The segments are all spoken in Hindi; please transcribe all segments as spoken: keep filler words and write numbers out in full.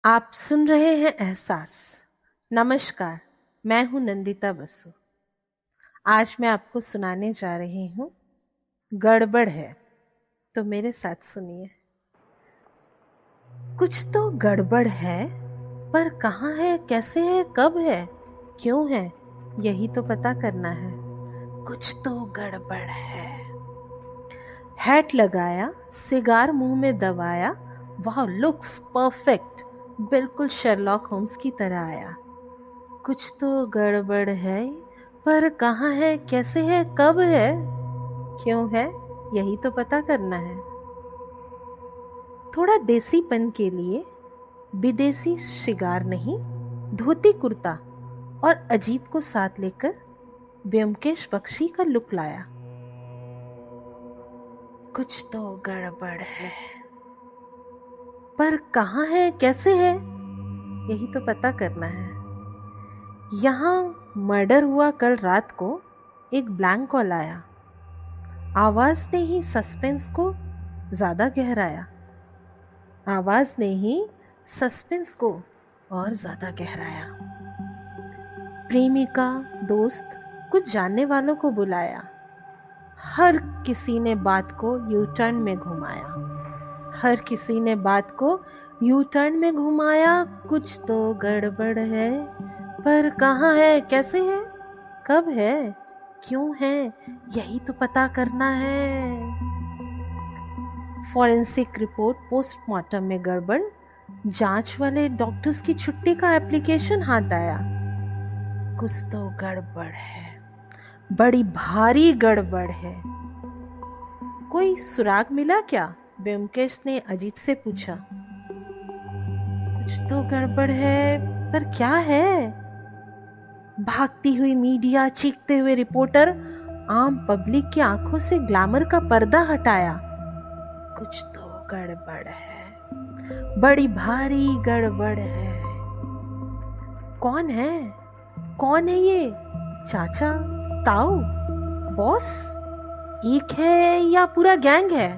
आप सुन रहे हैं एहसास। नमस्कार, मैं हूं नंदिता बसु। आज मैं आपको सुनाने जा रही हूं गड़बड़ है, तो मेरे साथ सुनिए। कुछ तो गड़बड़ है, पर कहाँ है, कैसे है, कब है, क्यों है, यही तो पता करना है। कुछ तो गड़बड़ है। हैट लगाया, सिगार मुंह में दबाया, वाह लुक्स परफेक्ट, बिल्कुल शर्लॉक होम्स की तरह आया। कुछ तो गड़बड़ है, पर कहाँ है, कैसे है, कब है, क्यों है, यही तो पता करना है। थोड़ा देसीपन के लिए विदेशी शिगार नहीं, धोती कुर्ता और अजीत को साथ लेकर ब्योमकेश बख्शी का लुक लाया। कुछ तो गड़बड़ है, पर कहाँ है, कैसे है, यही तो पता करना है। यहाँ मर्डर हुआ कल रात को, एक ब्लैंक कॉल आया। आवाज ने ही सस्पेंस को ज्यादा गहराया। आवाज ने ही सस्पेंस को और ज्यादा गहराया। प्रेमिका, दोस्त, कुछ जानने वालों को बुलाया। हर किसी ने बात को यू टर्न में घुमाया। हर किसी ने बात को यू टर्न में घुमाया। कुछ तो गड़बड़ है, पर कहाँ है, कैसे है, कब है, क्यों है, यही तो पता करना है। फॉरेंसिक रिपोर्ट पोस्टमार्टम में गड़बड़, जांच वाले डॉक्टर्स की छुट्टी का एप्लीकेशन हाथ आया। कुछ तो गड़बड़ है, बड़ी भारी गड़बड़ है। कोई सुराग मिला क्या, ब्योमकेश ने अजीत से पूछा। कुछ तो गड़बड़ है, पर क्या है। भागती हुई मीडिया, चीखते हुए रिपोर्टर, आम पब्लिक की आंखों से ग्लैमर का पर्दा हटाया। कुछ तो गड़बड़ है, बड़ी भारी गड़बड़ है। कौन है, कौन है ये, चाचा, ताऊ, बॉस, एक है या पूरा गैंग है।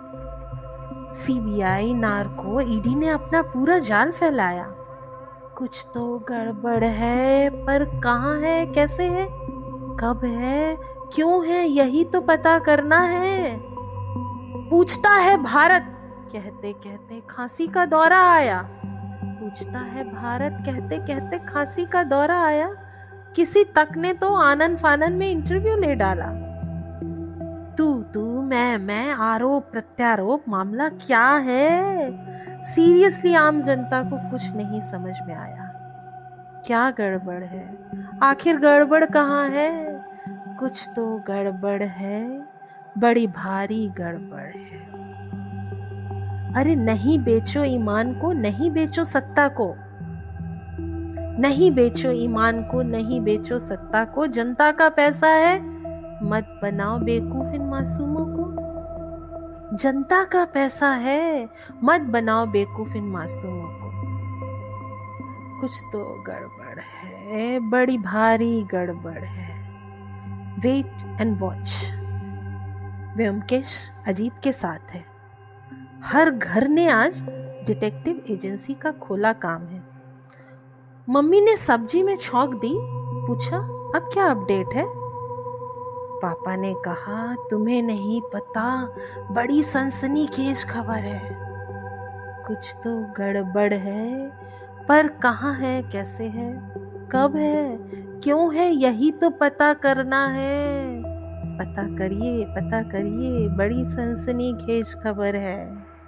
सीबीआई, नार्को, ईडी ने अपना पूरा जाल फैलाया। कुछ तो गड़बड़ है, पर कहाँ है, कैसे है, कब है, क्यों है, यही तो पता करना है। पूछता है भारत, कहते कहते खांसी का दौरा आया। पूछता है भारत, कहते कहते खांसी का दौरा आया। किसी तक ने तो आनन फानन में इंटरव्यू ले डाला। तू तू मैं मैं, आरोप प्रत्यारोप, मामला क्या है। सीरियसली आम जनता को कुछ नहीं समझ में आया। क्या गड़बड़ है, आखिर गड़बड़ कहाँ है। कुछ तो गड़बड़ है, बड़ी भारी गड़बड़ है। अरे नहीं बेचो ईमान को, नहीं बेचो सत्ता को, नहीं बेचो ईमान को, नहीं बेचो सत्ता को। जनता का पैसा है, मत बनाओ बेवकूफ इन मासूमों को। जनता का पैसा है, मत बनाओ बेवकूफ इन मासूमों को। कुछ तो गड़बड़ है, बड़ी भारी गड़बड़ है। Wait and watch. Byomkesh Ajit के साथ है। हर घर ने आज डिटेक्टिव एजेंसी का खोला काम है। मम्मी ने सब्जी में छौंक दी, पूछा अब क्या अपडेट है। पापा ने कहा तुम्हें नहीं पता, बड़ी सनसनीखेज खबर है। कुछ तो गड़बड़ है, पर कहाँ है, कैसे है, कब है, क्यों है, यही तो पता करना है। पता करिए, पता करिए, बड़ी सनसनीखेज खबर है।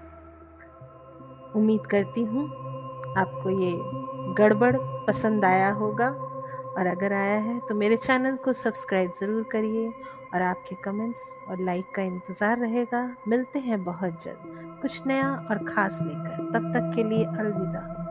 उम्मीद करती हूँ आपको ये गड़बड़ पसंद आया होगा, और अगर आया है तो मेरे चैनल को सब्सक्राइब ज़रूर करिए, और आपके कमेंट्स और लाइक का इंतज़ार रहेगा। मिलते हैं बहुत जल्द कुछ नया और ख़ास लेकर, तब तक के लिए अलविदा।